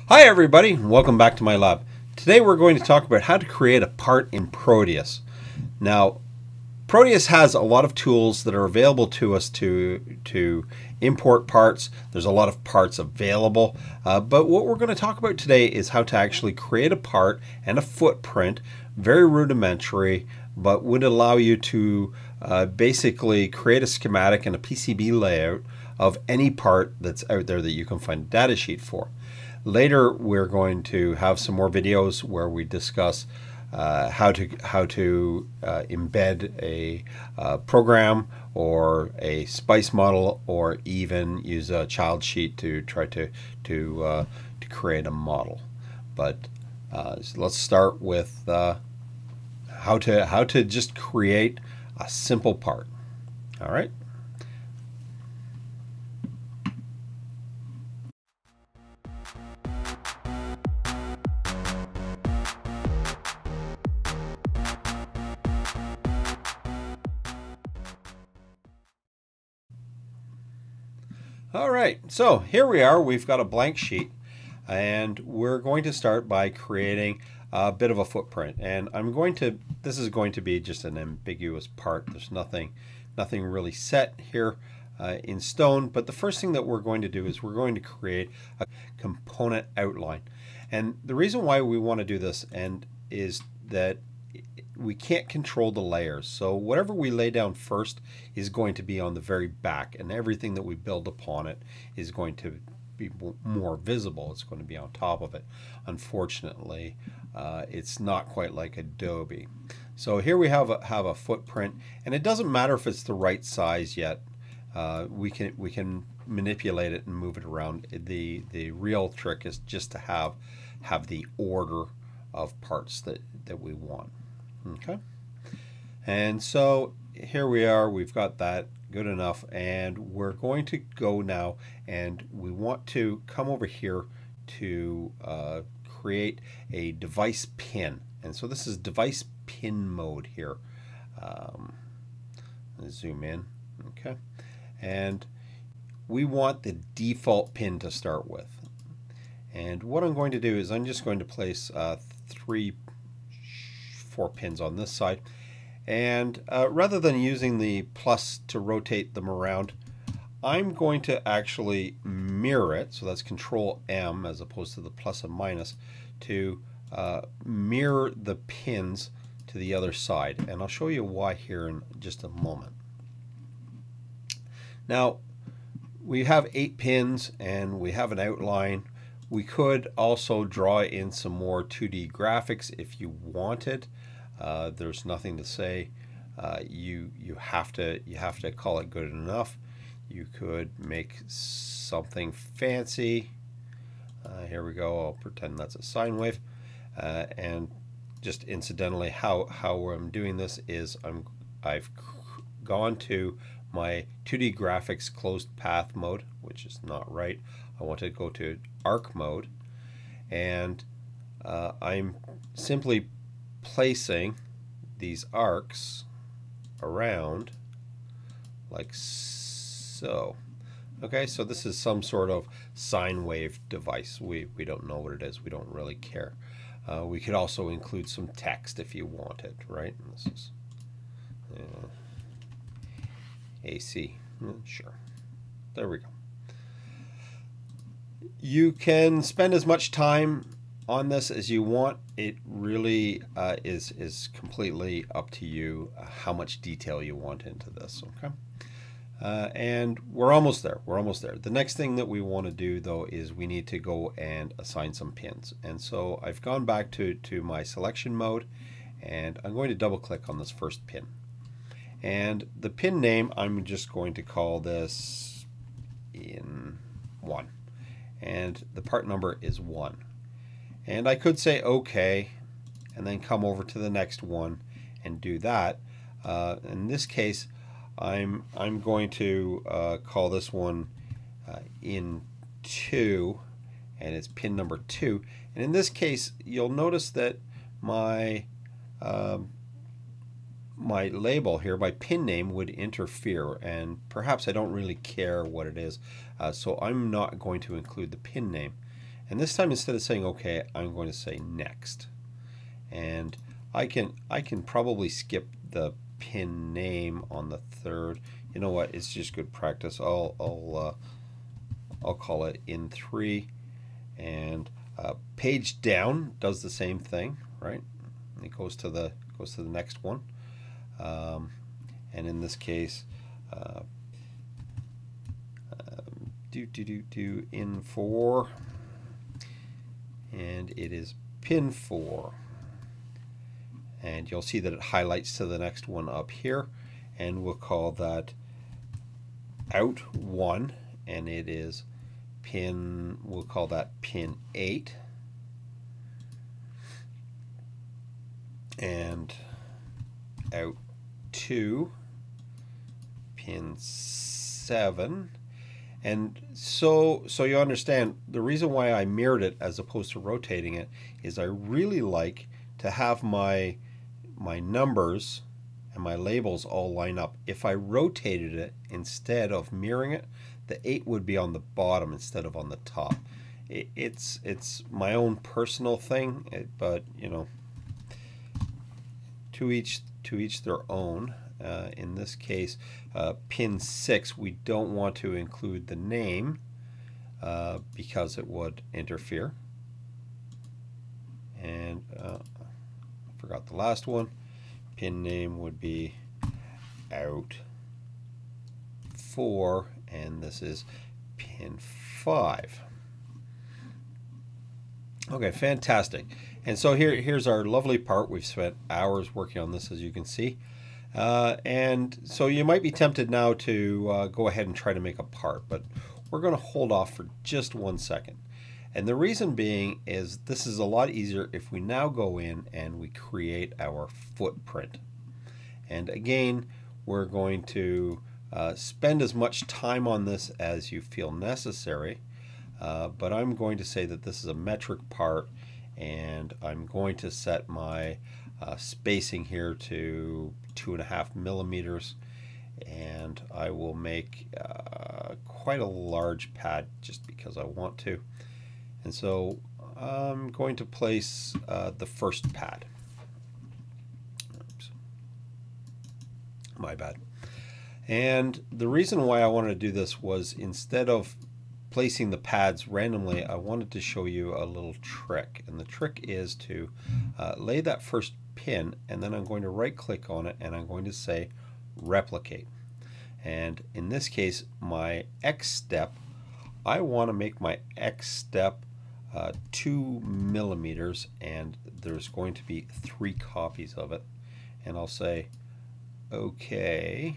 Hi everybody, and welcome back to my lab. Today we're going to talk about how to create a part in Proteus. Now, Proteus has a lot of tools that are available to us to import parts. There's a lot of parts available, but what we're going to talk about today is how to actually create a part and a footprint, very rudimentary, but would allow you to basically create a schematic and a PCB layout of any part that's out there that you can find a data sheet for. Later, we're going to have some more videos where we discuss how to embed a program or a SPICE model, or even use a child sheet to try to create a model. But let's start with how to just create a simple part. All right. All right, so here we are. We've got a blank sheet, and we're going to start by creating a bit of a footprint. And this is going to be just an ambiguous part. There's nothing really set here in stone. But the first thing that we're going to do is we're going to create a component outline. And the reason why we want to do this is that we can't control the layers. So whatever we lay down first is going to be on the very back, and everything that we build upon it is going to be more visible. It's going to be on top of it. Unfortunately, it's not quite like Adobe. So here we have a footprint, and it doesn't matter if it's the right size yet. We can manipulate it and move it around. The real trick is just to have the order of parts that we want. Okay, and so here we are. We've got that good enough, and we're going to go now, and we want to come over here to create a device pin. And so this is device pin mode here. Let's zoom in. Okay, and we want the default pin to start with. And what I'm going to do is I'm just going to place 4 pins on this side, and rather than using the plus to rotate them around, I'm going to actually mirror it. So that's Control M as opposed to the plus and minus, to mirror the pins to the other side, and I'll show you why here in just a moment. Now we have 8 pins and we have an outline. We could also draw in some more 2D graphics if you wanted. There's nothing to say you have to call it good enough. You could make something fancy. Here we go. I'll pretend that's a sine wave. And just incidentally, how I'm doing this is I've gone to my 2D graphics closed path mode, which is not right. I want to go to arc mode, and I'm simply placing these arcs around like so. Okay, so this is some sort of sine wave device. We don't know what it is. We don't really care. We could also include some text if you wanted, right? And this is AC. Sure. There we go. You can spend as much time on this as you want. It really is completely up to you how much detail you want into this. Okay, and we're almost there. We're almost there. The next thing that we want to do, though, is we need to go and assign some pins. And so I've gone back to my selection mode, and I'm going to double click on this first pin. And the pin name, I'm just going to call this in 1. And the part number is 1. And I could say OK, and then come over to the next one and do that. In this case, I'm going to call this one in 2, and it's pin number 2. And in this case, you'll notice that my my label here, my pin name, would interfere, and perhaps I don't really care what it is, so I'm not going to include the pin name. And this time, instead of saying OK, I'm going to say next. And I can probably skip the pin name on the third. You know what? It's just good practice. I'll call it in 3. And page down does the same thing, right? It goes to the next one. And in this case, in 4, and it is pin 4. And you'll see that it highlights to the next one up here, and we'll call that out 1, and it is pin, we'll call that pin 8. And out 2, pin 7. And so you understand the reason why I mirrored it as opposed to rotating it is I really like to have my numbers and my labels all line up. If I rotated it instead of mirroring it, the 8 would be on the bottom instead of on the top. It's my own personal thing, but you know, to each their own. In this case, pin 6, we don't want to include the name because it would interfere. And I forgot the last one. Pin name would be out 4, and this is pin 5. Okay, fantastic. And so here's our lovely part. We've spent hours working on this, as you can see. And so you might be tempted now to go ahead and try to make a part, but we're going to hold off for just 1 second. And the reason being is this is a lot easier if we now go in and we create our footprint. And again, we're going to spend as much time on this as you feel necessary, but I'm going to say that this is a metric part, and I'm going to set my spacing here to 2.5 millimeters, and I will make quite a large pad just because I want to. And so I'm going to place the first pad. Oops. My bad. And the reason why I wanted to do this was instead of placing the pads randomly, I wanted to show you a little trick. And the trick is to lay that first pin, and then I'm going to right click on it and I'm going to say replicate. And in this case, my X step, I want to make my X step 2 millimeters, and there's going to be 3 copies of it. And I'll say okay.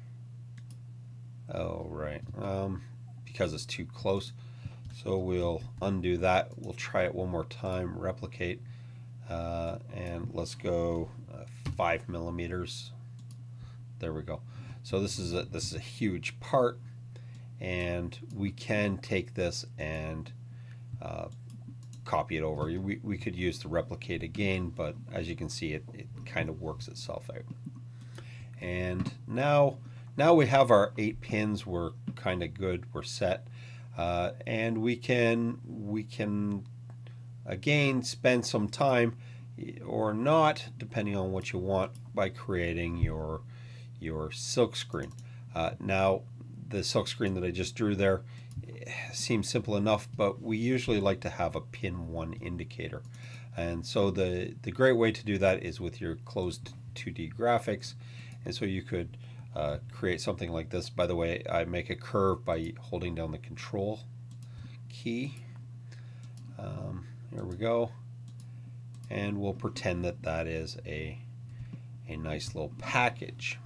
Oh right, because it's too close, so we'll undo that. We'll try it one more time, replicate, and let's go 5 millimeters. There we go. So this is a huge part, and we can take this and copy it over. We could use the replicate again, but as you can see, it kind of works itself out. And now we have our 8 pins. We're kind of good. We're set, and we can again spend some time or not, depending on what you want, by creating your silk screen. Now the silk screen that I just drew there seems simple enough, but we usually like to have a pin 1 indicator. And so the great way to do that is with your closed 2D graphics. And so you could create something like this. By the way, I make a curve by holding down the control key. Here we go. And we'll pretend that that is a nice little package.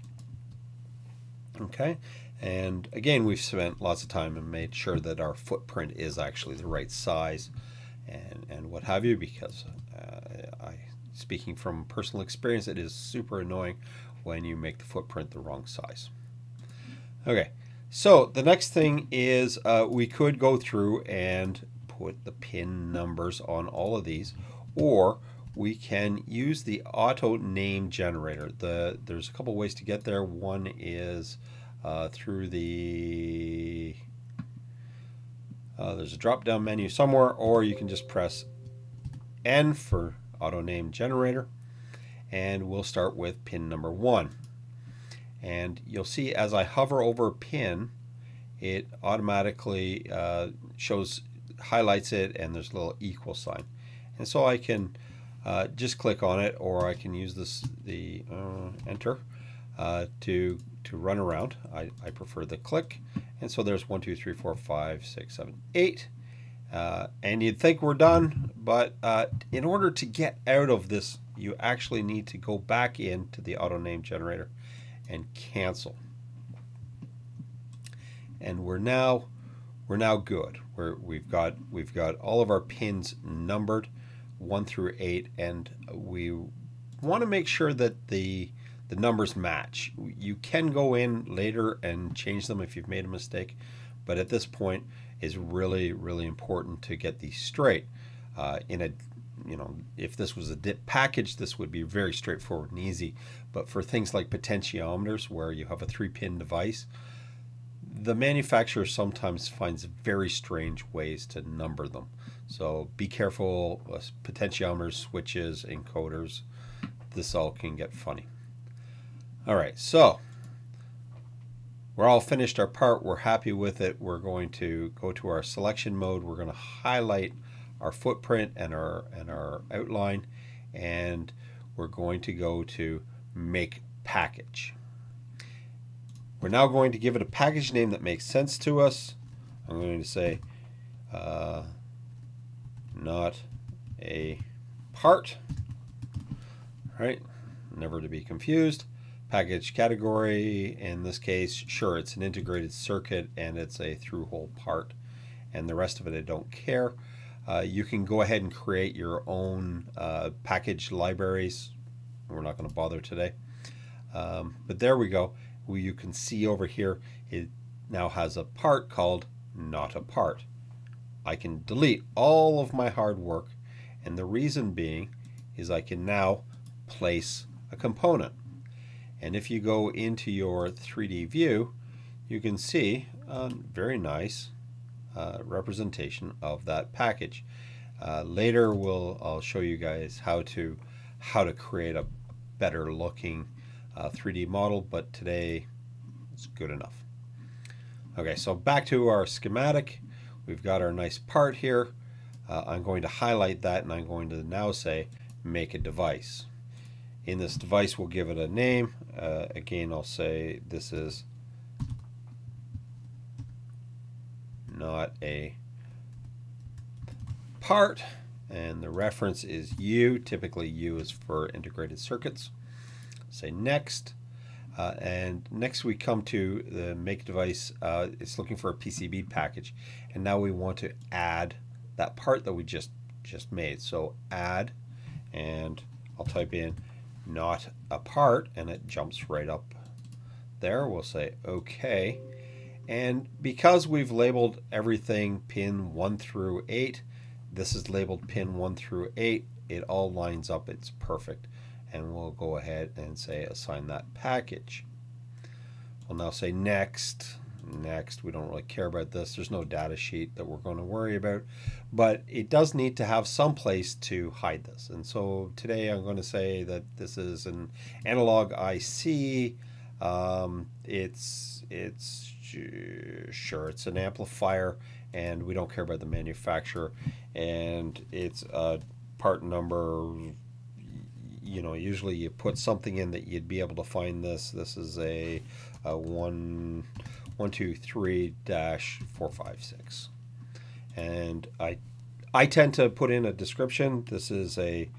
Okay, and again, we've spent lots of time and made sure that our footprint is actually the right size and what have you, because speaking from personal experience, it is super annoying when you make the footprint the wrong size. Okay, so the next thing is we could go through and put the pin numbers on all of these, or we can use the auto name generator. There's a couple ways to get there. One is through the There's a drop down menu somewhere, or you can just press N for auto name generator, and we'll start with pin number 1. And you'll see as I hover over a pin, it automatically highlights it, and there's a little equal sign. And so I can just click on it, or I can use the enter to run around. I prefer the click. And so there's 1, 2, 3, 4, 5, 6, 7, 8. And you'd think we're done, but in order to get out of this, you actually need to go back into the auto name generator and cancel. And we're now good. We've got all of our pins numbered 1 through 8, and we want to make sure that the numbers match. You can go in later and change them if you've made a mistake, but at this point it's really important to get these straight. If this was a DIP package, this would be very straightforward and easy, but for things like potentiometers where you have a 3-pin device, the manufacturer sometimes finds very strange ways to number them. So be careful, potentiometers, switches, encoders, this all can get funny. Alright, so we're all finished our part, we're happy with it. We're going to go to our selection mode, we're going to highlight our footprint and our outline, and we're going to go to make package. We're now going to give it a package name that makes sense to us. I'm going to say not a part. All right, never to be confused. Package category, in this case, sure, it's an integrated circuit and it's a through-hole part, and the rest of it I don't care. You can go ahead and create your own package libraries. We're not going to bother today, but there we go. You can see over here it now has a part called not a part. I can delete all of my hard work, and the reason being is I can now place a component. And if you go into your 3D view, you can see a very nice representation of that package. Later I'll show you guys how to create a better looking 3D model, but today it's good enough. Okay, so back to our schematic. We've got our nice part here. I'm going to highlight that, and I'm going to now say make a device. In this device we'll give it a name. Again, I'll say this is not a part, and the reference is U. Typically U is for integrated circuits. Say next, and next we come to the make device. It's looking for a PCB package, and now we want to add that part that we just made. So add, and I'll type in not a part, and it jumps right up there. We'll say OK, and because we've labeled everything pin 1 through 8, this is labeled pin 1 through 8. It all lines up. It's perfect. And we'll go ahead and say assign that package. We'll now say next. Next, we don't really care about this. There's no data sheet that we're going to worry about, but it does need to have some place to hide this. And so today I'm going to say that this is an analog IC. It's an amplifier, and we don't care about the manufacturer, and it's a part number. You know, usually you put something in that you'd be able to find this. This is a 123-456, and I tend to put in a description. This is a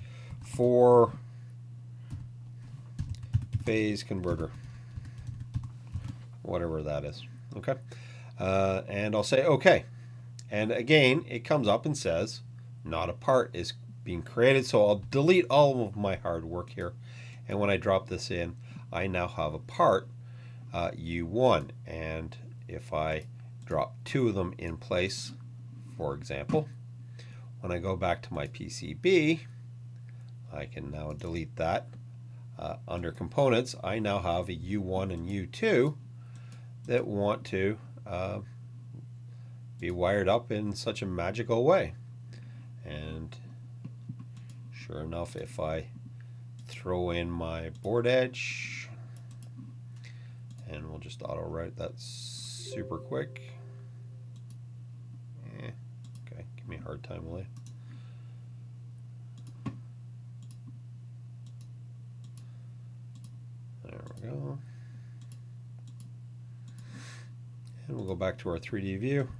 4-phase converter, whatever that is. Okay, and I'll say OK, and again it comes up and says not a part is being created. So I'll delete all of my hard work here, and when I drop this in, I now have a part U1, and if I drop 2 of them in place, for example, when I go back to my PCB, I can now delete that. Under components, I now have a U1 and U2 that want to be wired up in such a magical way. And sure enough, if I throw in my board edge, and we'll just auto write that super quick. Okay, give me a hard time, will you? There we go. And we'll go back to our 3D view.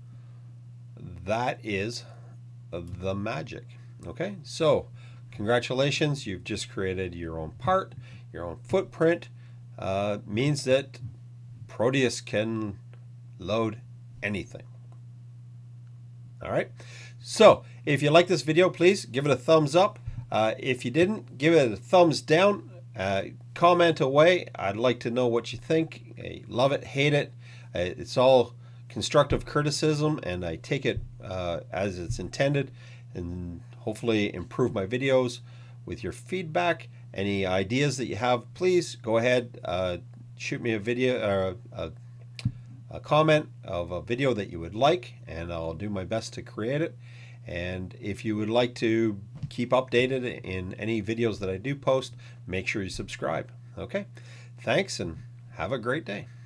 That is the magic. Okay, so congratulations, you've just created your own part, your own footprint. Means that Proteus can load anything. All right, so if you like this video, please give it a thumbs up. If you didn't, give it a thumbs down. Comment away. I'd like to know what you think. Love it, hate it. It's all constructive criticism, and I take it as it's intended, and hopefully improve my videos with your feedback. Any ideas that you have, please go ahead, shoot me a video or a comment of a video that you would like, and I'll do my best to create it. And if you would like to keep updated in any videos that I do post, make sure you subscribe. Okay, thanks and have a great day.